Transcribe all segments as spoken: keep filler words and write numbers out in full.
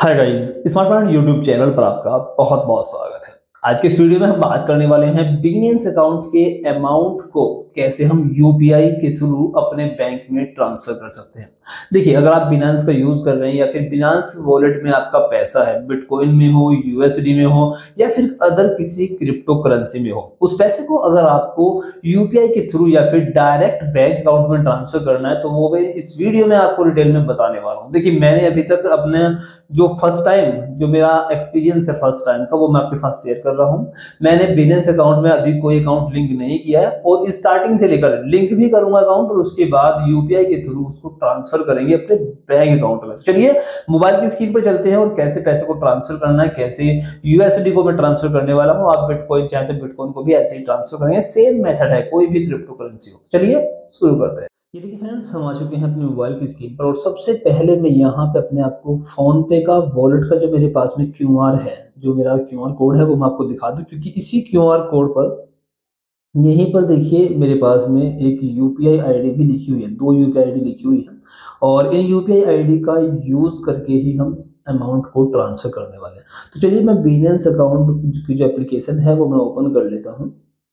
हाय guys, smart point YouTube channel पर आपका बहुत बहुत स्वागत है। आज के इस वीडियो में हम बात करने वाले हैं बिगिनियर्स अकाउंट के अमाउंट को कैसे हम यूपीआई के थ्रू अपने बैंक में ट्रांसफर कर सकते हैं। देखिए, अगर आप बिनांस का यूज कर रहे हैं या फिर बिनांस वॉलेट में आपका पैसा है, बिटकॉइन में हो, यूएसडी में हो या फिर अदर किसी क्रिप्टो करेंसी में हो, उस पैसे को अगर आपको यूपीआई के थ्रू या फिर डायरेक्ट बैंक अकाउंट में ट्रांसफर करना है तो वो मैं इस वीडियो में आपको डिटेल में बताने वाला हूँ। देखिए, मैंने अभी तक अपने जो फर्स्ट टाइम जो मेरा एक्सपीरियंस है फर्स्ट टाइम का वो मैं आपके साथ शेयर कर रहा हूँ। मैंने बिनेंस अकाउंट में अभी कोई अकाउंट लिंक नहीं किया है और स्टार्टिंग से लेकर लिंक भी करूंगा अकाउंट और उसके बाद यूपीआई के थ्रू उसको ट्रांसफर करेंगे अपने बैंक अकाउंट में। तो चलिए मोबाइल की स्क्रीन पर चलते हैं और कैसे पैसे को ट्रांसफर करना है, कैसे यूएसडी को मैं ट्रांसफर करने वाला हूँ। आप बिटकॉइन चाहे तो बिटकॉइन को भी ऐसे ही ट्रांसफर करेंगे, सेम मेथड है कोई भी क्रिप्टो करेंसी हो। चलिए शुरू करते हैं। ये देखिए फ्रेंड्स, हम आ चुके हैं अपने मोबाइल की स्क्रीन पर और सबसे पहले मैं यहाँ पे अपने आपको फोन पे का वॉलेट का जो मेरे पास में क्यूआर है, जो मेरा क्यूआर कोड है वो मैं आपको दिखा दूं, क्योंकि इसी क्यूआर कोड पर यहीं पर देखिए मेरे पास में एक यूपीआई आईडी भी लिखी हुई है, दो यूपीआई आईडी लिखी हुई है और इन यूपीआई आईडी का यूज करके ही हम अमाउंट को ट्रांसफर करने वाले हैं। तो चलिए मैं बिनेंस अकाउंट की जो एप्लीकेशन है वो मैं ओपन कर लेता हूँ।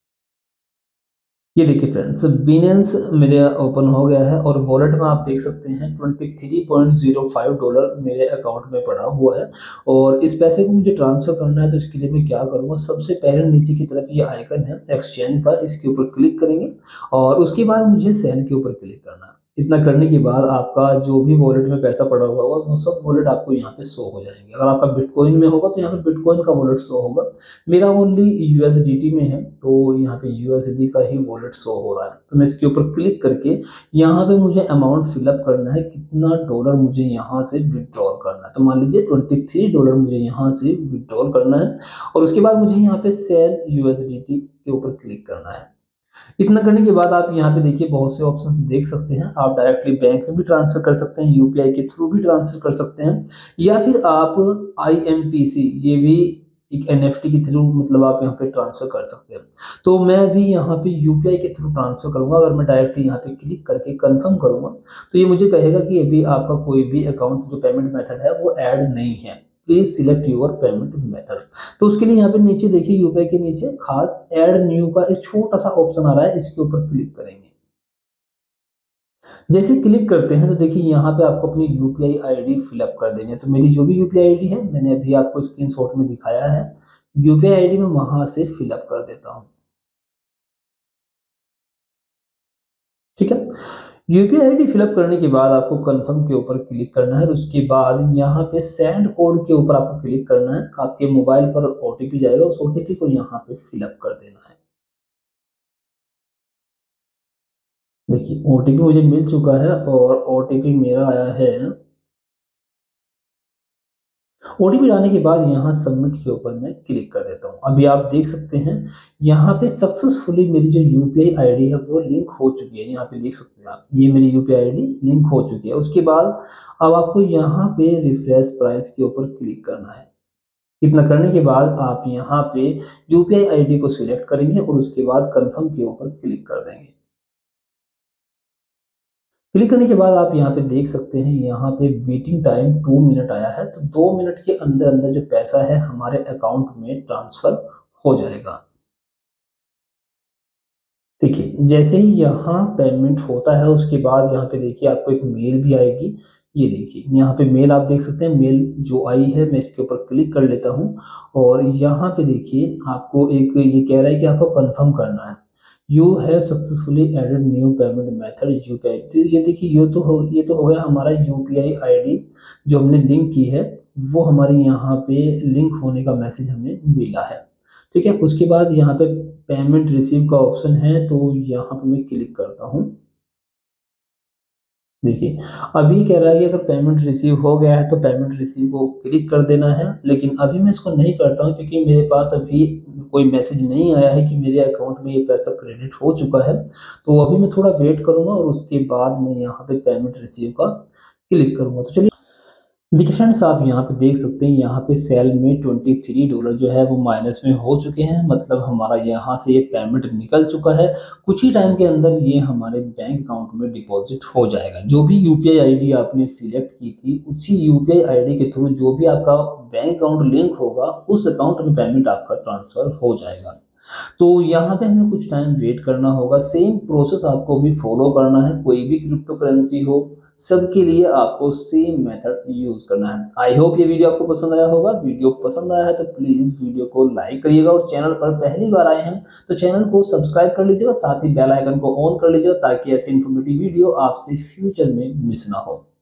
ये देखिए फ्रेंड्स, बिनेंस मेरे ओपन हो गया है और वॉलेट में आप देख सकते हैं तेईस पॉइंट ज़ीरो फाइव डॉलर मेरे अकाउंट में पड़ा हुआ है और इस पैसे को मुझे ट्रांसफर करना है। तो इसके लिए मैं क्या करूँगा, सबसे पहले नीचे की तरफ ये आइकन है एक्सचेंज का, इसके ऊपर क्लिक करेंगे और उसके बाद मुझे सेल के ऊपर क्लिक करना है। इतना करने के बाद आपका जो भी वॉलेट में पैसा पड़ा हुआ होगा वो सब वॉलेट आपको यहाँ पे शो हो जाएंगे। अगर आपका बिटकॉइन में होगा तो यहाँ पे बिटकॉइन का वॉलेट शो होगा। मेरा ओनली यूएसडीटी में है तो यहाँ पे यूएसडी का ही वॉलेट शो हो रहा है। तो मैं इसके ऊपर क्लिक करके यहाँ पे मुझे अमाउंट फिलअप करना है, कितना डॉलर मुझे यहाँ से विड्रॉल करना है। तो मान लीजिए तेईस डॉलर मुझे यहाँ से विड्रॉल करना है और उसके बाद मुझे यहाँ पे सेल यूएसडीटी के ऊपर क्लिक करना है। इतना करने के बाद आप यहाँ पे देखिए बहुत से ऑप्शंस देख सकते हैं। आप डायरेक्टली बैंक में भी ट्रांसफर कर सकते हैं, यूपीआई के थ्रू भी ट्रांसफर कर सकते हैं या फिर आप आईएमपीसी, ये भी एक एनएफटी के थ्रू मतलब आप यहाँ पे ट्रांसफर कर सकते हैं। तो मैं भी यहाँ पे यूपीआई के थ्रू ट्रांसफर करूंगा। अगर मैं डायरेक्टली यहाँ पे क्लिक करके कंफर्म करूंगा तो ये मुझे कहेगा कि अभी आपका कोई भी अकाउंट जो पेमेंट मेथड है वो ऐड नहीं है, please select your payment method. तो उसके लिए यहाँ पे नीचे देखिए यूपीआई के नीचे खास ऐड न्यू का एक छोटा सा ऑप्शन आ रहा है, इसके ऊपर क्लिक करेंगे। जैसे क्लिक करते हैं तो देखिए यहाँ पे आपको अपनी यूपीआई आईडी फिलअप कर देनी है। तो मेरी जो भी यूपीआई आईडी है मैंने अभी आपको स्क्रीनशॉट में दिखाया है, यूपीआई आईडी में वहां से फिलअप कर देता हूँ। ठीक है, यूपीआई आईडी फिलअप करने के बाद आपको कंफर्म के ऊपर क्लिक करना है और उसके बाद यहाँ पे सेंड कोड के ऊपर आपको क्लिक करना है। आपके मोबाइल पर ओटीपी जाएगा, उस ओटीपी को यहाँ पे फिलअप कर देना है। देखिए ओटीपी मुझे मिल चुका है और ओटीपी मेरा आया है। ओटीपी डालने के बाद यहाँ सबमिट के ऊपर मैं क्लिक कर देता हूँ। अभी आप देख सकते हैं यहाँ पे सक्सेसफुली मेरी जो यूपीआई आईडी है वो लिंक हो चुकी है। यहाँ पे देख सकते हैं आप, ये मेरी यूपीआई आईडी लिंक हो चुकी है। उसके बाद अब आपको यहाँ पे रिफ्रेश प्राइस के ऊपर क्लिक करना है। इतना करने के बाद आप यहाँ पे यूपीआई आईडी को सिलेक्ट करेंगे और उसके बाद कंफर्म के ऊपर क्लिक कर देंगे। क्लिक करने के बाद आप यहाँ पे देख सकते हैं यहाँ पे वेटिंग टाइम टू मिनट आया है। तो दो मिनट के अंदर अंदर जो पैसा है हमारे अकाउंट में ट्रांसफर हो जाएगा। देखिए जैसे ही यहाँ पेमेंट होता है उसके बाद यहाँ पे देखिए आपको एक मेल भी आएगी। ये देखिए यहाँ पे मेल आप देख सकते हैं, मेल जो आई है मैं इसके ऊपर क्लिक कर लेता हूँ और यहाँ पे देखिए आपको एक ये कह रहा है कि आपको कंफर्म करना है, you have successfully added new payment method UPI. तो ये देखिए ये तो हो ये तो हो गया हमारा यूपीआई आईडी जो हमने लिंक की है, वो हमारे यहाँ पे लिंक होने का मैसेज हमें मिला है। ठीक है, उसके बाद यहाँ पे पेमेंट रिसीव का ऑप्शन है तो यहाँ पे मैं क्लिक करता हूँ। देखिए अभी कह रहा है कि अगर पेमेंट रिसीव हो गया है तो पेमेंट रिसीव को क्लिक कर देना है, लेकिन अभी मैं इसको नहीं करता हूँ क्योंकि मेरे पास अभी कोई मैसेज नहीं आया है कि मेरे अकाउंट में ये पैसा क्रेडिट हो चुका है। तो अभी मैं थोड़ा वेट करूंगा और उसके बाद मैं यहाँ पे पेमेंट रिसीव का क्लिक करूंगा। तो चलिए देखिए फ्रेंड्स, आप यहाँ पे देख सकते हैं, यहाँ पे सेल में तेईस डॉलर जो है वो माइनस में हो चुके हैं। मतलब हमारा यहाँ से ये पेमेंट निकल चुका है। कुछ ही टाइम के अंदर ये हमारे बैंक अकाउंट में डिपॉजिट हो जाएगा। जो भी यूपीआई आईडी आपने सिलेक्ट की थी, उसी यूपीआई आईडी के थ्रू जो भी आपका बैंक अकाउंट लिंक होगा, उस अकाउंट में पेमेंट आपका ट्रांसफर हो जाएगा। तो यहाँ पे हमें कुछ टाइम वेट करना होगा। सेम प्रोसेस आपको भी फॉलो करना है। कोई भी क्रिप्टो करेंसी हो, सबके लिए आपको सेम मेथड यूज करना है। आई होप ये वीडियो आपको पसंद आया होगा। वीडियो पसंद आया है तो प्लीज वीडियो को लाइक करिएगा, और चैनल पर पहली बार आए हैं तो चैनल को सब्सक्राइब कर लीजिएगा, साथ ही बेल आइकन को ऑन कर लीजिएगा, ताकि ऐसी इन्फॉर्मेटिव वीडियो आपसे फ्यूचर में मिस ना हो।